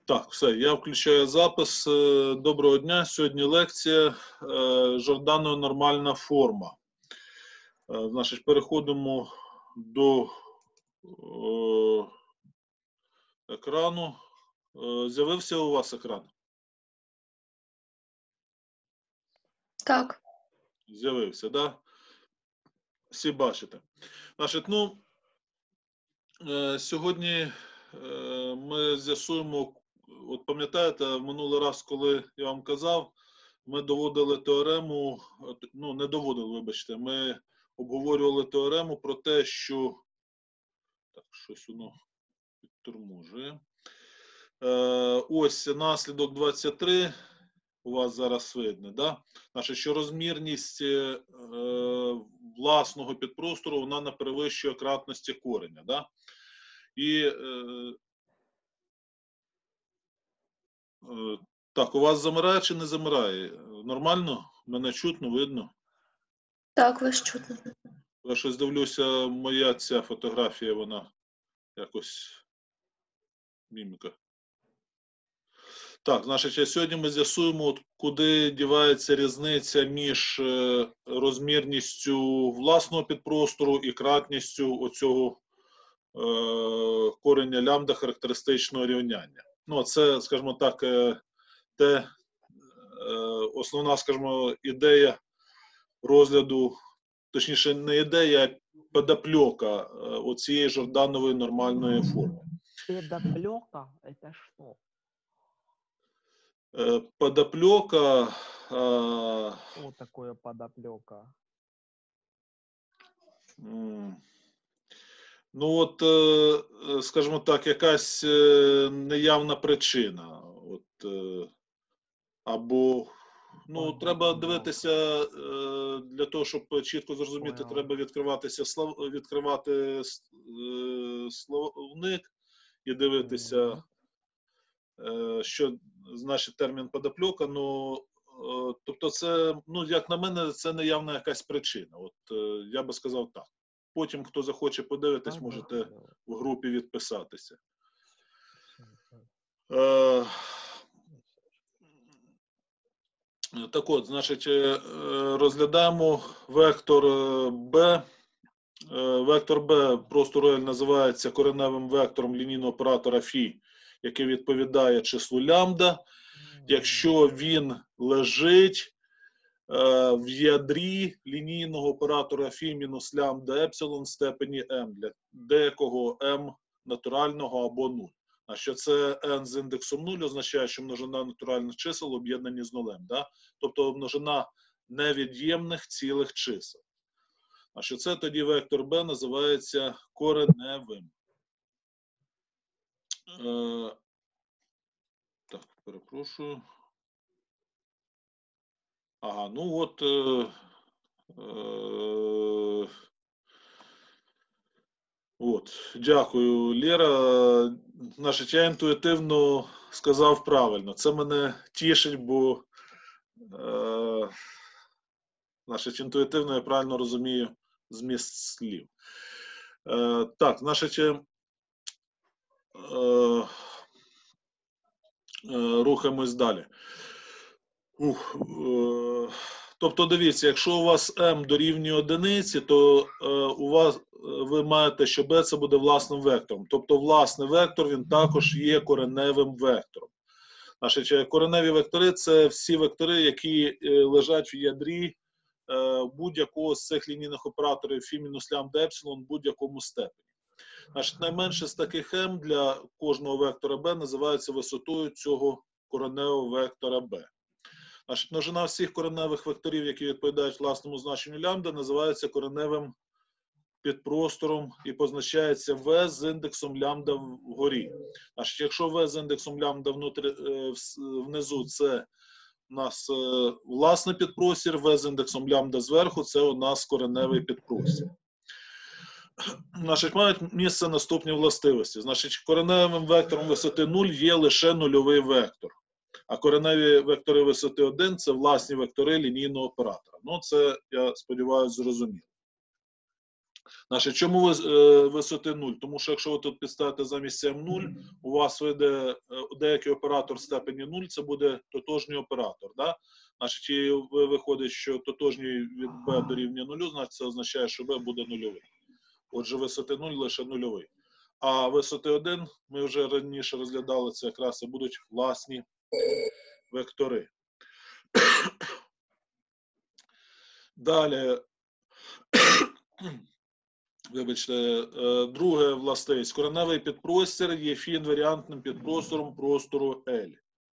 Так, все, я включаю запис. Доброго дня. Сьогодні лекція Жордано нормальна форма. Значить, переходимо до екрану. З'явився у вас екран? Так. З'явився, так? Да? Всі бачите. Значить, сьогодні ми з'ясуємо, от пам'ятаєте, минулий раз, коли я вам казав, ми доводили теорему, не доводили, вибачте, ми обговорювали теорему про те, що, так, щось воно підторможує. Ось наслідок 23, у вас зараз видно, да? Значить, що розмірність власного підпростору, вона не перевищує кратності кореня, да? І так, у вас замирає чи не замирає? Нормально? Мене чутно, видно? Так, вас чутно. Я щось дивлюся, моя ця фотографія, вона якось міміка. Так, значить, сьогодні ми з'ясуємо, куди дівається різниця між розмірністю власного підпростору і кратністю оцього кореня лямбда характеристичного рівняння. Ну, це, скажімо так, основна, скажімо, ідея розгляду, точніше, не ідея, а подоплека оцієї Жорданової нормальної форми. Подоплека – это что? Подоплека... Что такое подоплека? Ну от, скажімо так, якась неявна причина. От, або, ну, треба дивитися, для того, щоб чітко зрозуміти, треба відкривати словник і дивитися, що значить термін подоплека. Ну, тобто це, ну, як на мене, це неявна якась причина. От, я би сказав так. Потім, хто захоче подивитись, можете в групі відписатися. Так от, значить, розглядаємо вектор B. Вектор B простору L називається кореневим вектором лінійного оператора φ, який відповідає числу лямбда, якщо він лежить в ядрі лінійного оператора φ мінус лямбда епсилон в степені m, для деякого m натурального або 0. А що це n з індексом 0 означає, що множина натуральних чисел об'єднані з нулем. Да? Тобто множина невід'ємних цілих чисел. А що це тоді вектор b називається кореневим. Так, перепрошую. Ага, ну от, дякую, Лєра. Значить, я інтуїтивно сказав правильно. Це мене тішить, бо, значить, інтуїтивно я правильно розумію зміст слів. Так, значить, рухаємось далі. Тобто, дивіться, якщо у вас m дорівнює одиниці, то ви маєте, що b це буде власним вектором. Тобто, власний вектор, він також є кореневим вектором. Значить, кореневі вектори – це всі вектори, які лежать в ядрі будь-якого з цих лінійних операторів φ мінус лямбда епсилон в будь-якому степені. Значить, найменше з таких m для кожного вектора b називається висотою цього кореневого вектора b. Значить, множина всіх кореневих векторів, які відповідають власному значенню лямбда, називається кореневим підпростором і позначається v з індексом лямбда вгорі. Значить, якщо v з індексом лямбда внизу, це у нас власний підпростір, v з індексом лямбда зверху, це у нас кореневий підпростір. Значить, мають місце наступні властивості. Значить, кореневим вектором висоти 0 є лише нульовий вектор. А кореневі вектори висоти 1 – це власні вектори лінійного оператора. Ну, це, я сподіваюся, зрозуміло. Значить, чому висоти 0? Тому що якщо ви тут підставите замість m 0, у вас вийде деякий оператор степені 0, це буде тотожній оператор. Да? Значить, і виходить, що тотожній від b дорівнює 0, значить це означає, що b буде нульовий. Отже, висоти 0 лише нульовий. А висоти 1, ми вже раніше розглядали, це якраз і будуть власні вектори. Далі, вибачте, друге властивість. Кореневий підпростір є фі-інваріантним підпростором простору L.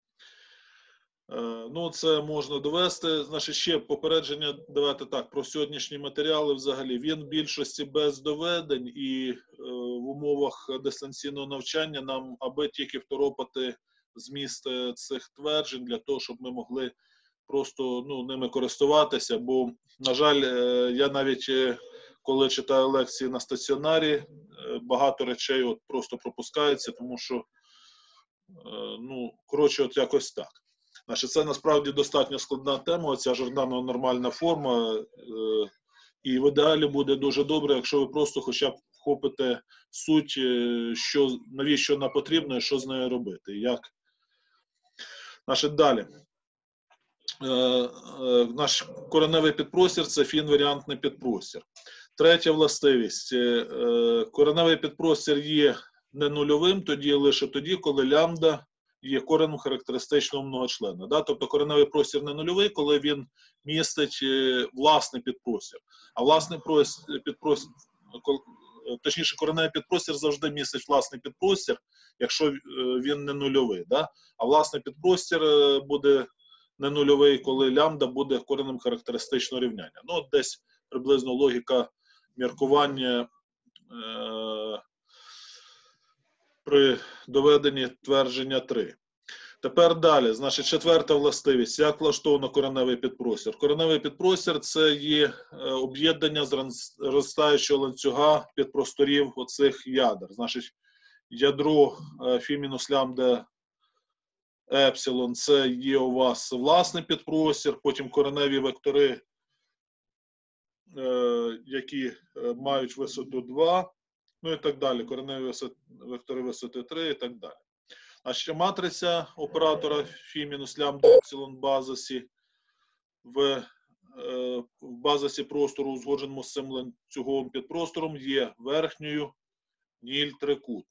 Ну, це можна довести. Значить, ще попередження, давайте так, про сьогоднішні матеріали взагалі. Він в більшості без доведень і в умовах дистанційного навчання нам аби тільки второпати зміст цих тверджень для того, щоб ми могли просто ними користуватися. Бо, на жаль, я навіть коли читаю лекції на стаціонарі, багато речей от просто пропускається, тому що, коротше, от якось так. Значить, це насправді достатньо складна тема, оця жордано-нормальна форма, і в ідеалі буде дуже добре, якщо ви просто хоча б вхопите суть, навіщо вона потрібна і що з нею робити. Як? Значить, далі. Наш кореневий підпростір – це фі-інваріантний підпростір. Третя властивість. Кореневий підпростір є не нульовим, лише тоді, коли лямбда є кореном характеристичного многочлена. Да? Тобто кореневий простір не нульовий, коли він містить власний підпростір. А власний підпростір, точніше, кореневий підпростір завжди містить власний підпростір, якщо він не нульовий. Да? А власний підпростір буде не нульовий, коли лямбда буде коренем характеристичного рівняння. Ну, от десь приблизно логіка міркування при доведенні твердження 3. Тепер далі, значить, четверта властивість. Як влаштовано кореневий підпростір? Кореневий підпростір – це є об'єднання зростаючого ланцюга підпросторів оцих ядер. Значить, ядро фі-мінус лямбда епсилон – це є у вас власний підпростір, потім кореневі вектори, які мають висоту 2, ну і так далі, кореневі вектори висоти 3 і так далі. А ще матриця оператора фі-мінус лямбда епсилон базисі в базисі простору, узгодженому з цим ланцюговим підпростором, є верхньою ніль-трикутною.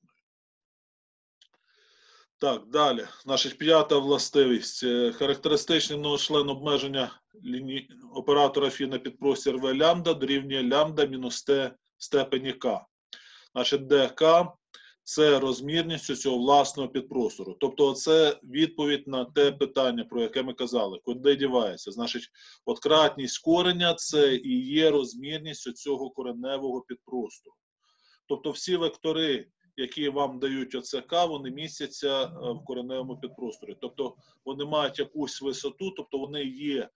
Так, далі. Значить, п'ята властивість. Характеристичний многочлен обмеження оператора фі на підпростір В лямбда дорівнює лямбда мінус Т степені К. Значить, де К – це розмірність цього власного підпростору. Тобто, це відповідь на те питання, про яке ми казали. Куди дівається? Значить, от кратність кореня – це і є розмірність цього кореневого підпростору. Тобто, всі вектори, які вам дають ОЦК, вони містяться в кореневому підпросторі. Тобто вони мають якусь висоту, тобто вони є,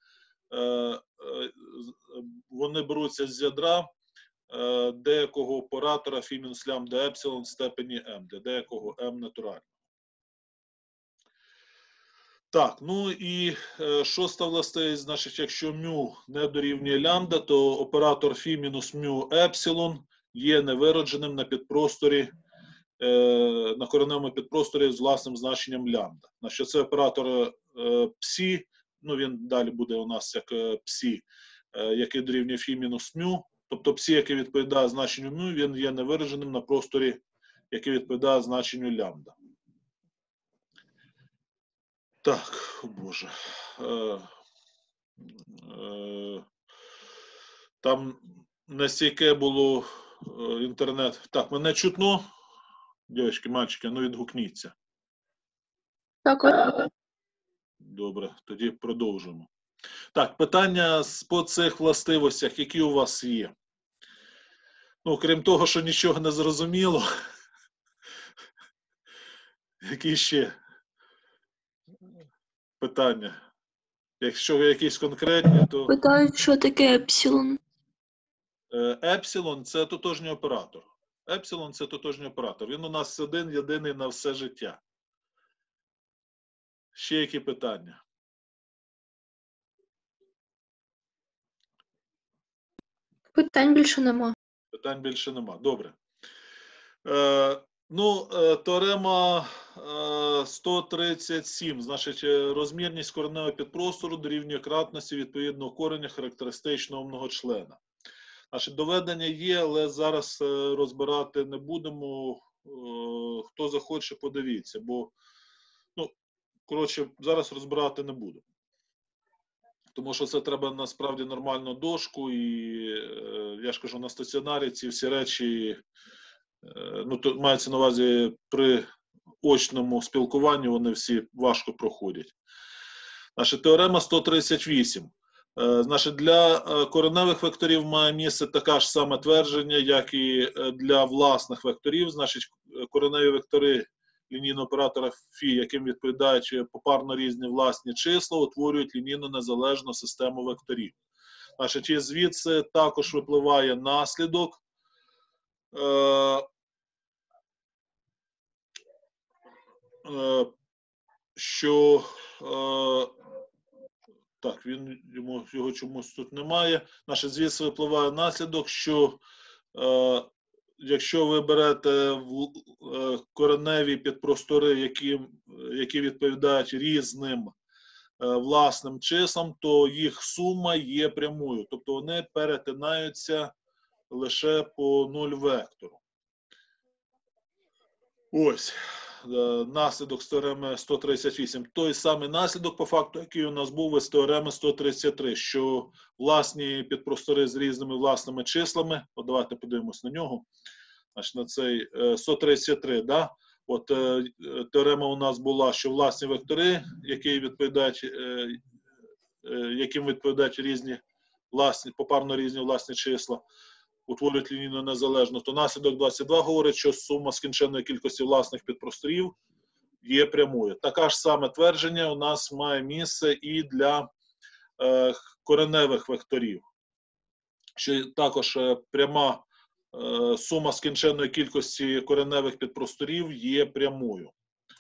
вони беруться з ядра деякого оператора фі-мінус лямбда епсилон в степені m, для деякого m натурального. Так, ну і шоста властивість, значить, якщо μ не дорівнює лямбда, то оператор фі мінус μ епсилон є невиродженим на підпросторі, на кореневому підпросторі з власним значенням лямбда. Значить, це оператор псі, ну він далі буде у нас як псі, який дорівнює фі мінус μ, тобто псі, який відповідає значенню μ, він є невираженим на просторі, який відповідає значенню лямбда. Так, о Боже. Там настільки було інтернет. Так, мене чутно? Дівчатки, мальчики, ну відгукніться. Так, Добре, тоді продовжимо. Так, питання по цих властивостях, які у вас є? Ну, крім того, що нічого не зрозуміло. Які ще питання? Якщо ви якісь конкретні, то... питають, що таке епсилон. Епсилон – це тотожній оператор. Епсилон – це тотожній оператор. Він у нас один, єдиний на все життя. Ще які питання? Питань більше нема. Питань більше нема. Добре. Теорема 137. Значить, розмірність кореневого підпростору дорівнює кратності відповідного кореня характеристичного многочлена. Значить, доведення є, але зараз розбирати не будемо. Хто захоче, подивіться, бо, зараз розбирати не буду. Тому що це треба насправді нормальну дошку, і я ж кажу, на стаціонарі ці всі речі, то мається на увазі при очному спілкуванні, вони всі важко проходять. Значить, теорема 138. Значить, для кореневих векторів має місце таке ж саме твердження, як і для власних векторів. Значить, кореневі вектори лінійного оператора φ, яким відповідають попарно різні власні числа, утворюють лінійно незалежну систему векторів. Значить, і звідси також випливає наслідок, що так, його чомусь тут немає. Значить, звідси випливає наслідок, що якщо ви берете кореневі підпростори, які відповідають різним власним числам, то їх сума є прямою. Тобто вони перетинаються лише по 0 вектору. Ось. Наслідок з теореми 138. Той самий наслідок, по факту, який у нас був із теореми 133, що власні підпростори з різними власними числами, давайте подивимось на нього, значить, на цей 133, да? От теорема у нас була, що власні вектори, яким відповідають різні власні, попарно різні власні числа, утворюють лінійно незалежно, то наслідок 22 говорить, що сума скінченної кількості власних підпросторів є прямою. Таке ж саме твердження у нас має місце і для кореневих векторів, що також пряма сума скінченної кількості кореневих підпросторів є прямою.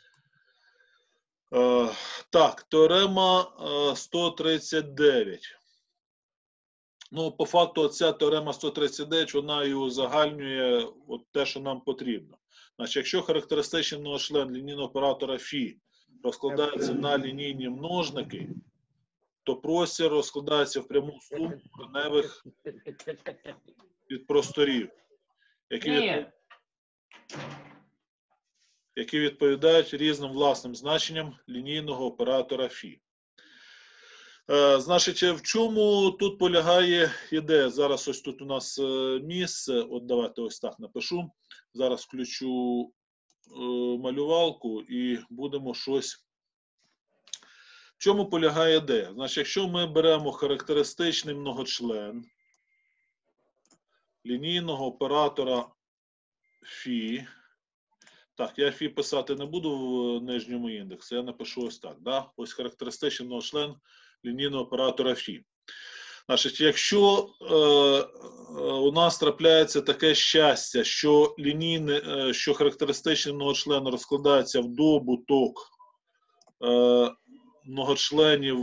Так, теорема 139. По факту, ця теорема 139, вона і узагальнює те, що нам потрібно. Значить, якщо характеристичний многочлен лінійного оператора φ розкладається на лінійні множники, то простір розкладається в пряму суму кореневих підпросторів, які відповідають різним власним значенням лінійного оператора φ. Значить, в чому тут полягає ідея? Зараз ось тут у нас місце, от давайте ось так напишу. Зараз включу малювалку і будемо щось. В чому полягає ідея? Значить, якщо ми беремо характеристичний многочлен лінійного оператора φ, так, я φ писати не буду в нижньому індексі, я напишу ось так. Да? Ось характеристичний многочлен лінійного оператора φ. Значить, якщо у нас трапляється таке щастя, що що характеристичний многочлен розкладається в добуток многочленів,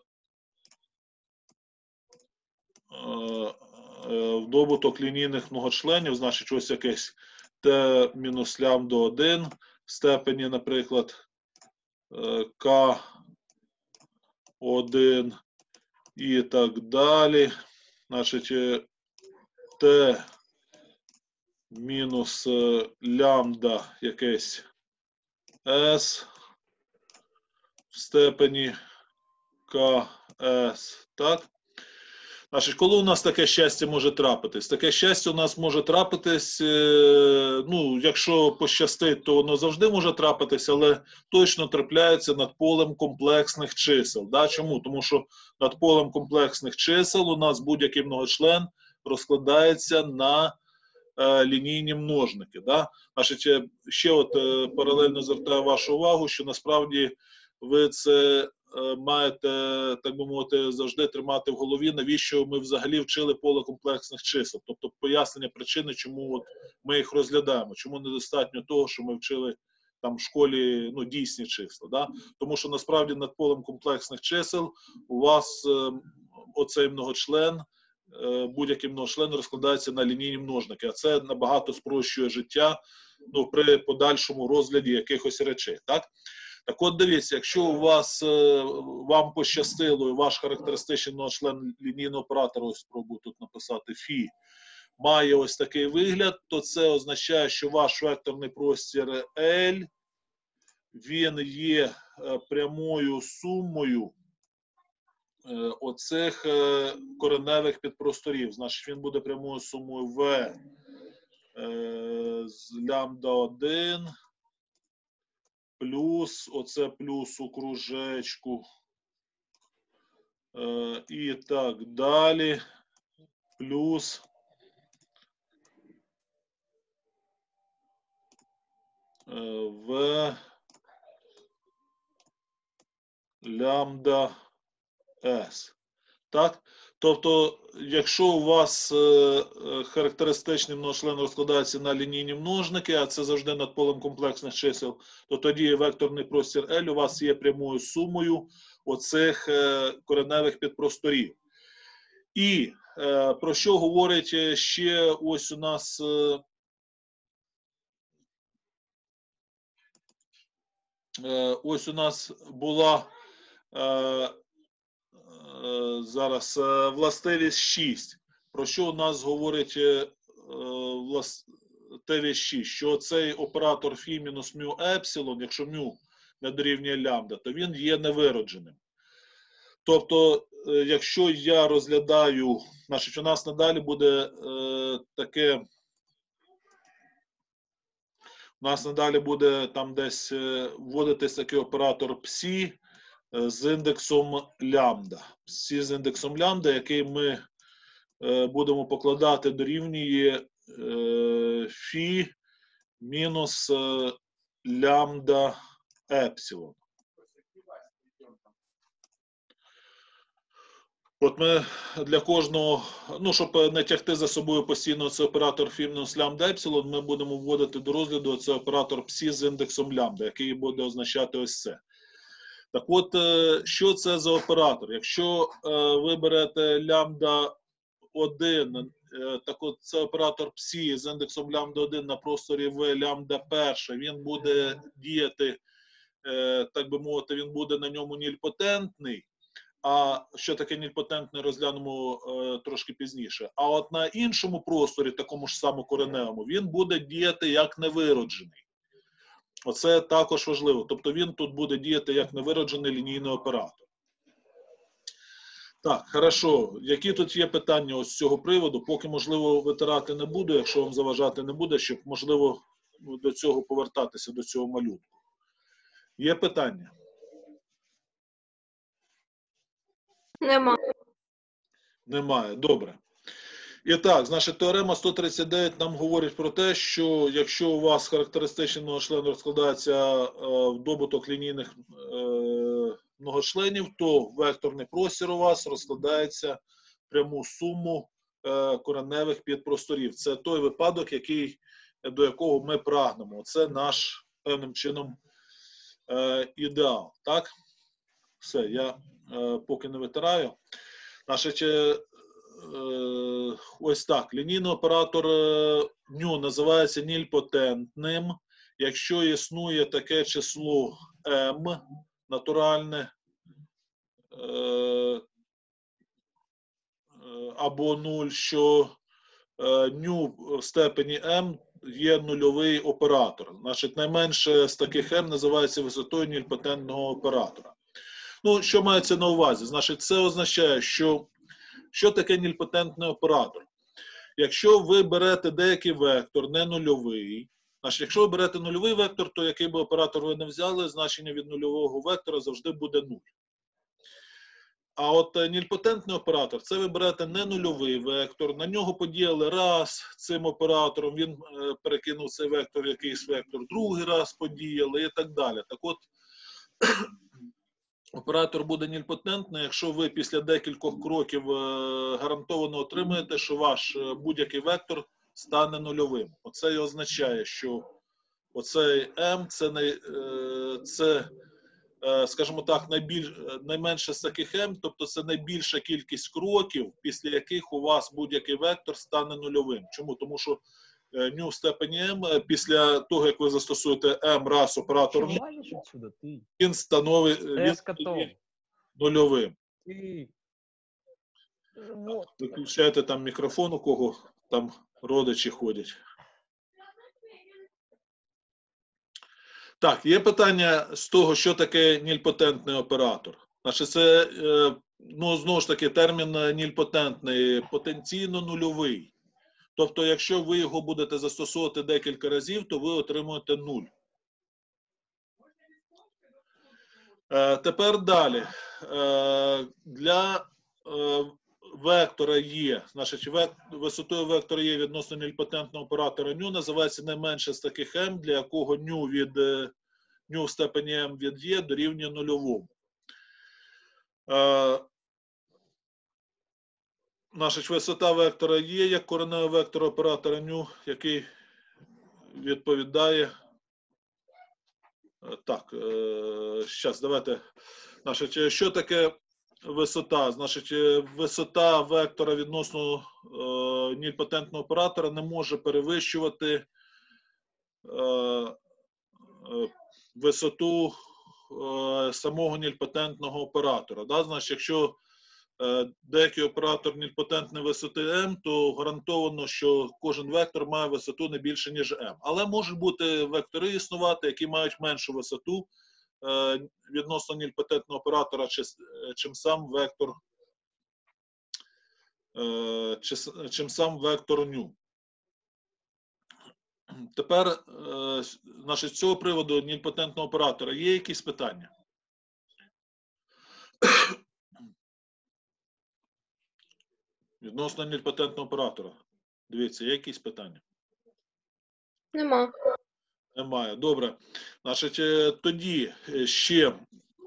в добуток лінійних многочленів, значить, ось якесь t мінус лямбда 1 в степені, наприклад, k1 і так далі. Значить, t мінус лямбда якесь s в степені ks, так? Значить, коли у нас таке щастя може трапитись? Таке щастя у нас може трапитись, якщо пощастить, то воно завжди може трапитись, але точно трапляється над полем комплексних чисел. Да? Чому? Тому що над полем комплексних чисел у нас будь-який многочлен розкладається на лінійні множники. Да? Значить, ще паралельно звертаю вашу увагу, що насправді ви це маєте, так би мовити, завжди тримати в голові, навіщо ми взагалі вчили поле комплексних чисел. Тобто пояснення причини, чому ми їх розглядаємо, чому недостатньо того, що ми вчили там в школі дійсні числа. Да? Тому що насправді над полем комплексних чисел у вас оцей многочлен будь-які многочлени розкладаються на лінійні множники, а це набагато спрощує життя, ну, при подальшому розгляді якихось речей. Так от дивіться, якщо у вас, вам пощастило і ваш характеристичний многочлен лінійного оператора, ось спробую тут написати фі, має ось такий вигляд, то це означає, що ваш векторний простір L, він є прямою сумою оцих кореневих підпросторів. Значить, він буде прямою сумою V з лямбда 1 плюс, оце плюс у кружечку, і так далі, плюс В лямбда С. Так? Тобто, якщо у вас характеристичний многочлен розкладається на лінійні множники, а це завжди над полем комплексних чисел, то тоді векторний простір L у вас є прямою сумою оцих кореневих підпросторів. І про що говорить ще ось у нас була зараз властивість 6. Про що у нас говорить властивість 6? Що цей оператор φ мінус μ епсилон, якщо μ не дорівнює лямбда, то він є невиродженим. Тобто, якщо я розглядаю, значить, у нас надалі буде таке, у нас надалі буде там десь вводитись такий оператор псі з індексом лямбда. Псі з індексом лямбда, який ми будемо покладати дорівнює фі мінус лямбда епсилон. От ми для кожного, ну, щоб не тягти за собою постійно цей оператор φ мінус лямбда епсилон, ми будемо вводити до розгляду цей оператор псі з індексом лямбда, який буде означати ось це. Так от, що це за оператор? Якщо ви берете лямбда 1, так от це оператор псі з індексом лямбда 1 на просторі В лямбда 1, він буде діяти, так би мовити, він буде на ньому нільпотентний. А що таке нільпотентний, розглянемо трошки пізніше. А от на іншому просторі, такому ж самому кореневому, він буде діяти як невироджений. Оце також важливо. Тобто він тут буде діяти як невироджений лінійний оператор. Так, хорошо. Які тут є питання ось з цього приводу? Поки, можливо, витирати не буду, якщо вам заважати не буде, щоб, можливо, до цього повертатися, до цього малюнку. Є питання? Нема. Немає. Добре. І так, значить, теорема 139 нам говорить про те, що якщо у вас характеристичний многочлен розкладається в добуток лінійних многочленів, то векторний простір у вас розкладається в пряму суму кореневих підпросторів. Це той випадок, до якого ми прагнемо. Це наш, певним чином, ідеал. Так? Все, я поки не витираю. Значить, ось так. Лінійний оператор ню називається нільпотентним, якщо існує таке число m натуральне або 0, що ню в степені m є нульовий оператор. Значить, найменше з таких m називається висотою нільпотентного оператора. Ну, що мається на увазі? Значить, це означає, що таке нільпотентний оператор? Якщо ви берете деякий вектор, не нульовий, значить, якщо ви берете нульовий вектор, то який би оператор ви не взяли, значення від нульового вектора завжди буде 0. А от нільпотентний оператор, це ви берете не нульовий вектор, на нього подіяли раз цим оператором, він перекинув цей вектор, якийсь вектор, другий раз подіяли і так далі. Так от, оператор буде нільпотентний, якщо ви після декількох кроків гарантовано отримаєте, що ваш будь-який вектор стане нульовим. Оце і означає, що оцей m – це скажімо так, найменше з таких m, тобто це найбільша кількість кроків, після яких у вас будь-який вектор стане нульовим. Чому? Тому що ню в степені m, після того, як ви застосуєте m раз оператор Чё ню, лазишь отсюда, ты? він становить Я с котом. нульовим. Ты. Вот. Виключайте там мікрофон, у кого там родичі ходять. Так, є питання з того, що таке нільпотентний оператор. Значить, це, ну, знову ж таки, термін нільпотентний, потенційно нульовий. Тобто, якщо ви його будете застосовувати декілька разів, то ви отримуєте 0. Тепер далі. Для вектора Є, значить, висотою вектора Є відносно нільпотентного оператора ню називається найменше з таких m, для якого ню в степені m від Є дорівнює нульовому. Значить, висота вектора Є як кореневий вектор оператора ню, який відповідає. Так, зараз давайте. Значить, що таке висота? Значить, висота вектора відносно нільпотентного оператора не може перевищувати висоту самого нільпотентного оператора. Да? Значить, якщо деякий оператор нільпотентної висоти m, то гарантовано, що кожен вектор має висоту не більше, ніж m. Але можуть бути вектори існувати, які мають меншу висоту відносно нільпотентного оператора, чим сам вектор ню. Тепер, значить, з цього приводу нільпотентного оператора є якісь питання? Відносно нільпотентного оператора. Дивіться, є якісь питання? Нема. Немає. Добре. Значить, тоді ще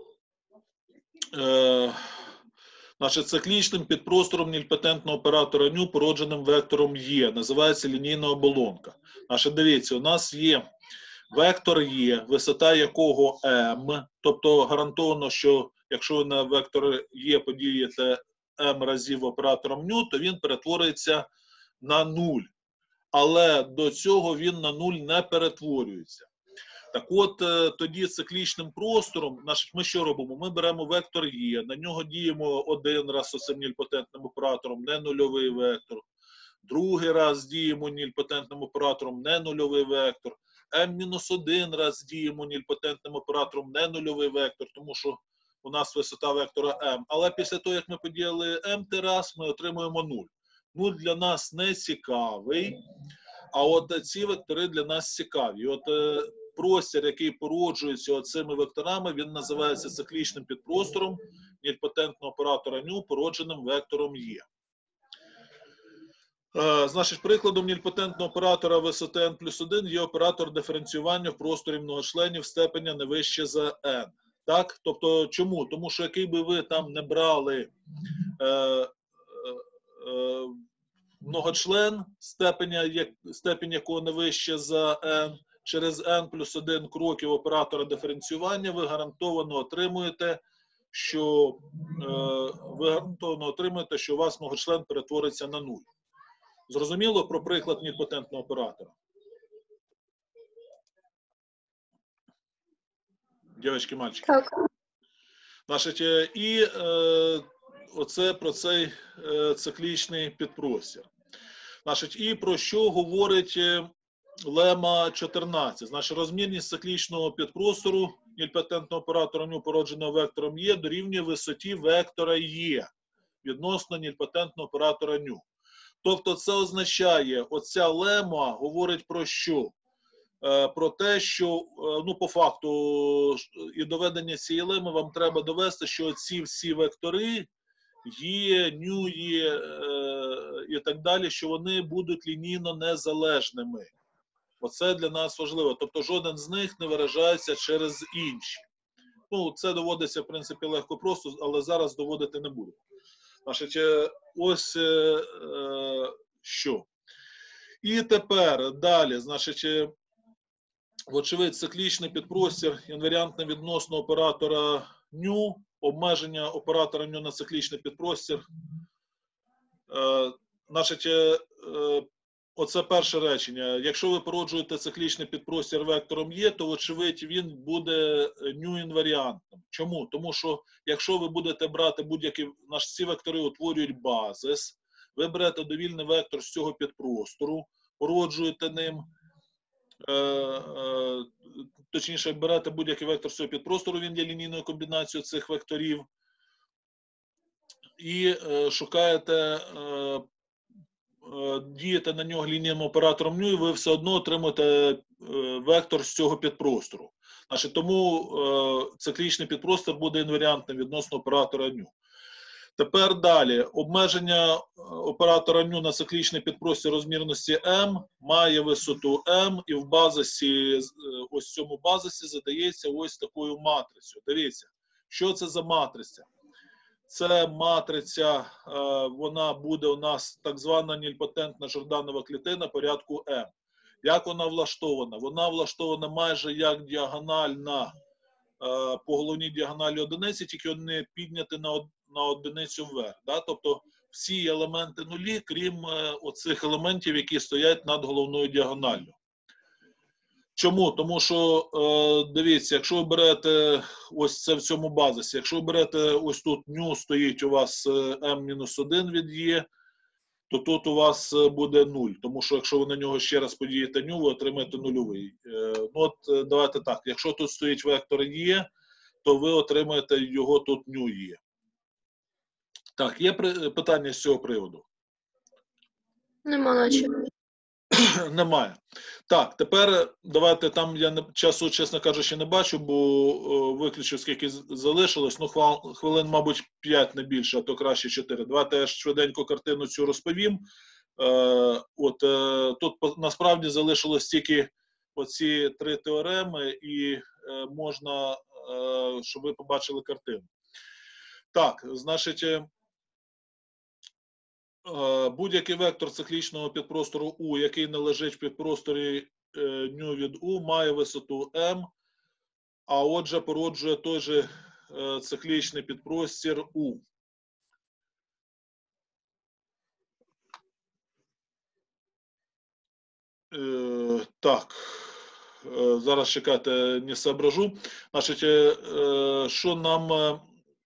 значить, циклічним підпростором нільпотентного оператора ню породженим вектором Є. Називається лінійна оболонка. Значить, дивіться, у нас є вектор Є, висота якого m, тобто гарантовано, що якщо ви на вектор Є подієте m разів оператором ню, то він перетворюється на 0. Але до цього він на 0 не перетворюється. Так от, тоді циклічним простором, значить, ми що робимо? Ми беремо вектор Є, на нього діємо один раз оцим нільпотентним оператором, не нульовий вектор. Другий раз діємо нільпотентним оператором, не нульовий вектор. m-1 раз діємо нільпотентним оператором, не нульовий вектор, тому що у нас висота вектора m. Але після того, як ми поділили m раз, ми отримуємо 0. 0 для нас не цікавий, а от ці вектори для нас цікаві. От простір, який породжується оцими векторами, він називається циклічним підпростором нільпотентного оператора ню породженим вектором Є. Значить, прикладом нільпотентного оператора висоти n+1 є оператор диференціювання в просторі многочленів степеня не вище за n. Так? Тобто, чому? Тому що який би ви там не брали многочлен, степень якого не вище за n, через n+1 кроків оператора диференціювання ви гарантовано отримуєте, що у вас многочлен перетвориться на 0. Зрозуміло про приклад нільпотентного оператора? Дівчатки, мальчики. Так. Значить, і оце про цей циклічний підпростір. Значить, і про що говорить лема 14? Значить, розмірність циклічного підпростору нільпотентного оператора ню породженого вектором Є дорівнює висоті вектора Є відносно нільпотентного оператора ню. Тобто це означає, оця лема говорить про що? Про те, що, ну, по факту, і доведення цієї леми вам треба довести, що ці всі вектори Є, ню є і так далі, що вони будуть лінійно незалежними. Оце для нас важливо. Тобто жоден з них не виражається через інші. Ну, це доводиться, в принципі, легко просто, але зараз доводити не буду. Значить, ось що. І тепер далі, значить, Вочевидь, циклічний підпростір інваріантне відносно оператора ню, обмеження оператора ню на циклічний підпростір. Значить, оце перше речення. Якщо ви породжуєте циклічний підпростір вектором Є, то, вочевидь, він буде ню-інваріантним. Чому? Тому що, якщо ви будете брати будь-які, ці вектори утворюють базис, ви берете довільний вектор з цього підпростору, породжуєте ним, точніше, берете будь-який вектор з цього підпростору, він є лінійною комбінацією цих векторів, і шукаєте, дієте на нього лінійним оператором ню, і ви все одно отримуєте вектор з цього підпростору. Значить, тому циклічний підпростір буде інваріантним відносно оператора ню. Тепер далі. Обмеження оператора ню на циклічний підпростір розмірності m має висоту m, і в базисі, ось в цьому базисі задається ось такою матрицею. Дивіться, що це за матриця? Це матриця, вона буде у нас так звана нільпотентна Жорданова клітина порядку m. Як вона влаштована? Вона влаштована майже як діагональна по головній діагоналі одиниці, тільки вони підняті на одиницю вверх. Да? Тобто всі елементи нулі, крім оцих елементів, які стоять над головною діагоналлю. Чому? Тому що, дивіться, якщо ви берете ось це в цьому базисі, якщо ви берете ось тут ню стоїть у вас m-1 від Є, то тут у вас буде 0. Тому що якщо ви на нього ще раз подієте ню, ви отримаєте нульовий. Ну от давайте так, якщо тут стоїть вектор Є, то ви отримаєте його тут ню Є. Так, є питання з цього приводу? Нема наче. Немає. Так, тепер давайте, там я часу, чесно кажучи, не бачу, бо виключив, скільки залишилось. Ну, хвилин, мабуть, 5 не більше, а то краще 4. Давайте я швиденько картину цю розповім. Тут насправді залишилось тільки оці 3 теореми, і можна, щоб ви побачили картину. Так, значить, будь-який вектор циклічного підпростору У, який не лежить в підпросторі ню від У, має висоту m, а отже породжує той же циклічний підпростір У. Так, зараз чекайте, не соображу. Значить, що нам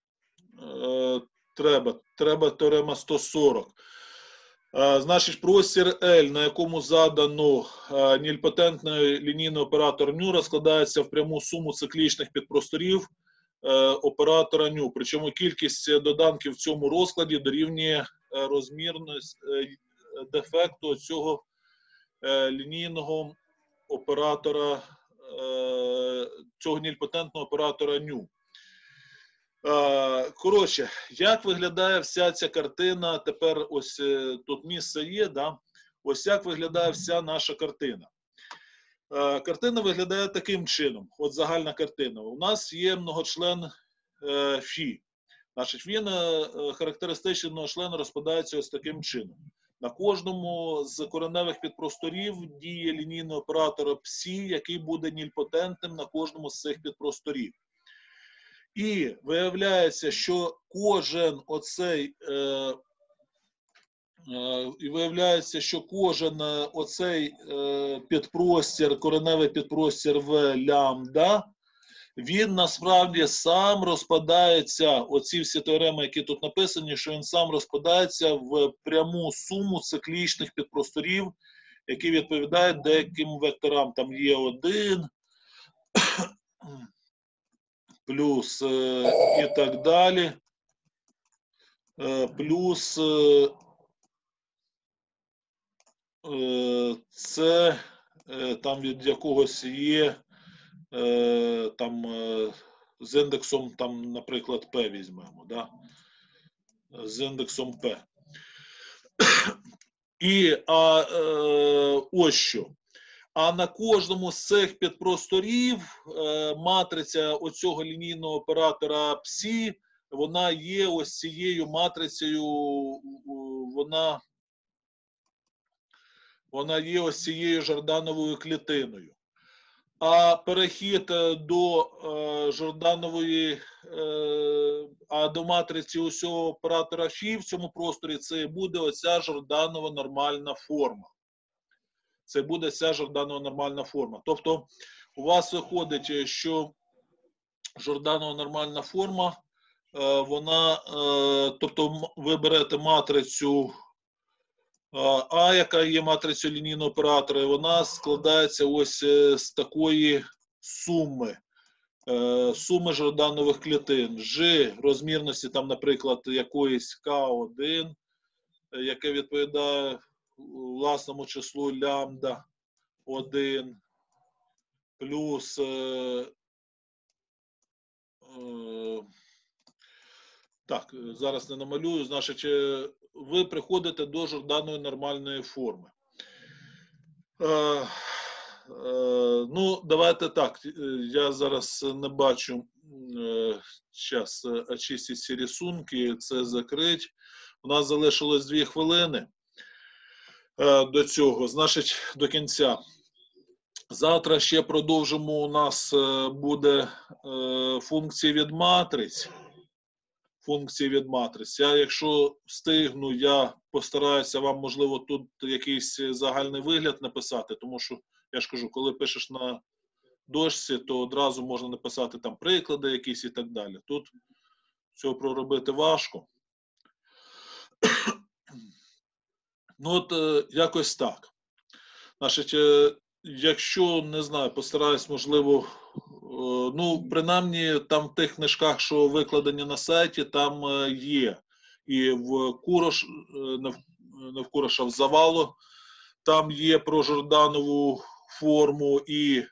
треба? Треба теорема 140. Значить, простір L, на якому задано нільпотентний лінійний оператор ню, розкладається в пряму суму циклічних підпросторів оператора ню. Причому кількість доданків в цьому розкладі дорівнює розмірності дефекту цього лінійного оператора, цього нільпотентного оператора ню. Коротше, як виглядає вся ця картина, тепер ось тут місце є, да? Ось як виглядає вся наша картина. Картина виглядає таким чином, от загальна картина. У нас є многочлен Фі. Значить, він характеристичний многочлен розпадається ось таким чином. На кожному з кореневих підпросторів діє лінійний оператор Псі, який буде нільпотентним на кожному з цих підпросторів. І виявляється, що кожен оцей підпростір, кореневий підпростір в лямбда, він насправді сам розпадається, оці всі теореми, які тут написані, що він сам розпадається в пряму суму циклічних підпросторів, які відповідають деяким векторам. Там є 1, плюс і так далі, плюс це там від якогось є там з індексом, там, наприклад, P візьмемо, да? З індексом P. І ось що. А на кожному з цих підпросторів матриця оцього лінійного оператора Псі, вона є ось цією матрицею, вона є ось цією Жордановою клітиною. А перехід до Жорданової, а до матриці усього оператора Фі в цьому просторі це буде оця Жорданова нормальна форма. Це буде ця Жорданова нормальна форма. Тобто у вас виходить, що Жорданова нормальна форма, вона, тобто ви берете матрицю А, яка є матрицею лінійного оператора, і вона складається ось з такої суми. Суми Жорданових клітин. Ж розмірності, там, наприклад, якоїсь К1, яке відповідає власному числу лямбда 1, плюс так, зараз не намалюю, значить, ви приходите до Жорданової нормальної форми. Ну, давайте так, я зараз не бачу, зараз очистити ці рисунки, це закрить. У нас залишилось 2 хвилини до цього, значить, до кінця. Завтра ще продовжимо, у нас буде функції від матриць. Функції від матриць. Я, якщо встигну, я постараюся вам, можливо, тут якийсь загальний вигляд написати, тому що, я ж кажу, коли пишеш на дошці, то одразу можна написати там приклади якісь і так далі. Тут цього проробити важко. Ну, от, якось так. Значить, якщо, не знаю, постараюсь, можливо, ну, принаймні, там в тих книжках, що викладені на сайті, там є. І в Курош, не в Куроша, в Завало, там є про Жорданову форму, і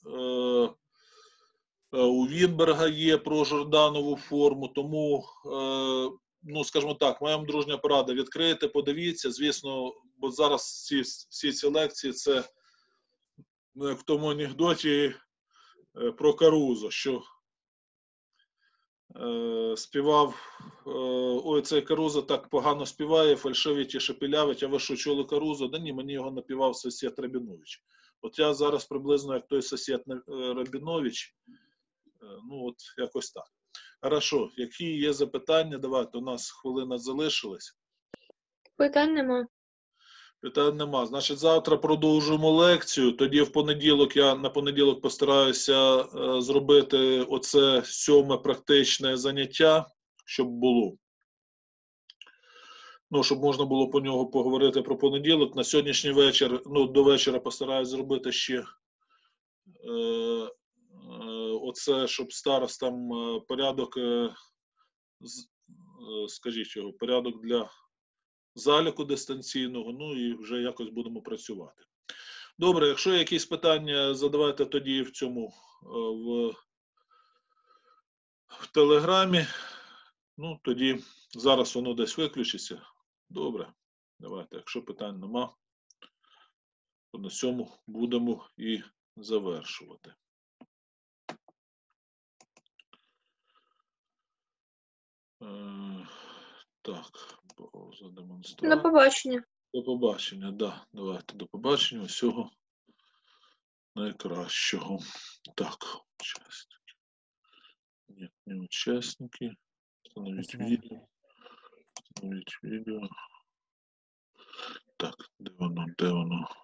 у Вінберга є про Жорданову форму, тому, ну, скажімо так, моя вам дружня порада, відкрийте, подивіться, звісно, бо зараз всі ці лекції, це, ну, як в тому анекдоті про Карузо, що співав, ой, цей Карузо так погано співає, фальшивить і шепелявить, а ви що, чули Карузо? Да ні, мені його напівав сусід Рабінович. От я зараз приблизно як той сусід Рабінович, ну от якось так. Хорошо, які є запитання? Давайте, у нас хвилина залишилась. Питань нема. Питань нема. Значить, завтра продовжуємо лекцію. Тоді в понеділок, я на понеділок постараюся зробити оце 7-ме практичне заняття, щоб було. Ну, щоб можна було по нього поговорити про понеділок. На сьогоднішній вечір, ну, до вечора постараюсь зробити ще оце, щоб старостам порядок, скажіть його, порядок для заліку дистанційного, ну і вже якось будемо працювати. Добре, якщо є якісь питання, задавайте тоді в цьому, в Телеграмі. Ну, тоді зараз воно десь виключиться. Добре, давайте, якщо питань нема, то на цьому будемо і завершувати. Так, за До демонстрацію. побачення. До побачення, да. Давайте до побачення. Всього найкращого. Так, учасники. Нет, не учасники. Установить видео. Установить видео. Так, де воно?